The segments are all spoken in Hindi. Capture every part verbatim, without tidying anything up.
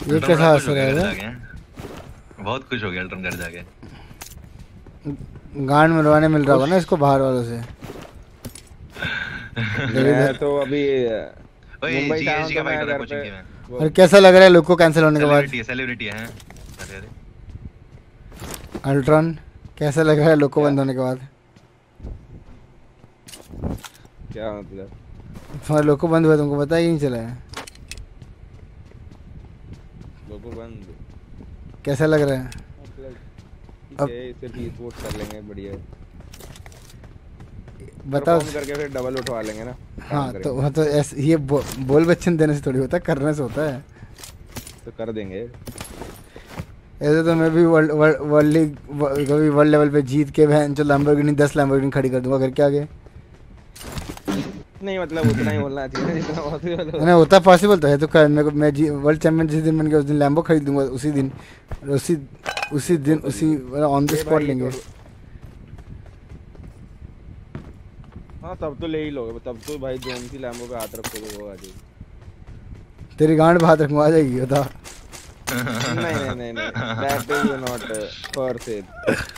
ये कैसा असर है? बहुत खुश हो गया अल्ट्रन घर जाके। गांड मिलवाने मिल रहा होगा ना इसको बाहर वालों से। मैं तो अभी मुंबई था तो मैं घर पे। और कैसा लग रहा है लुक को कैंसिल होने के बाद? सेलिब्रिटी है, सेलिब्रिटी है। अरे अरे अल्ट्रॉन कैसा लग रहा है लुक को बंद होने के बाद? क्या मतलब? तुम्हारा लोको बंद हुआ तुमको पता ही नहीं चला है? लोको बंद कैसा लग रहा है? मतलब अब इसे भी वोट कर लेंगे बढ़िया। बताओ करके फिर डबल उठवा लेंगे ना। हाँ तो वह तो ऐसे ये बो, बोल बच्चन देने से थोड़ी होता है, करने से होता है। तो कर देंगे ऐसे तो मैं भी वर्ल्ड वर्ल्ड लीग कभी वर्ल्ड लेवल पे जीत के बहन जो लैम्बोर्गिनी दस लैम्बोर्गिनी खड़ी कर दूंगा घर के आगे। नहीं मतलब उतना ही बोलना चाहिए जितना पॉसिबल हो। नहीं होता पॉसिबल तो है तो कर मेरे को मैं वर्ल्ड चैंपियन जिस दिन बन गया उस दिन लैम्बो खरीद दूंगा उसी दिन उसी उसी दिन उसी ऑन द स्पॉट लेंगे। हाँ तब तो ले ही लोगे, तब तो भाई जोन की लैम्बो पे हाथ रखोगे वो आ जाएगी। तेरी गांड पे हाथ रखूंगा आ जाएगी बता। नहीं नहीं नहीं नहीं that is not for sale.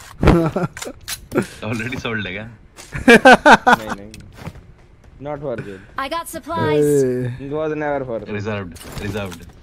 Already sold है क्या? नहीं नहीं not for sale. I got supplies. It was never for sale. Reserved, reserved.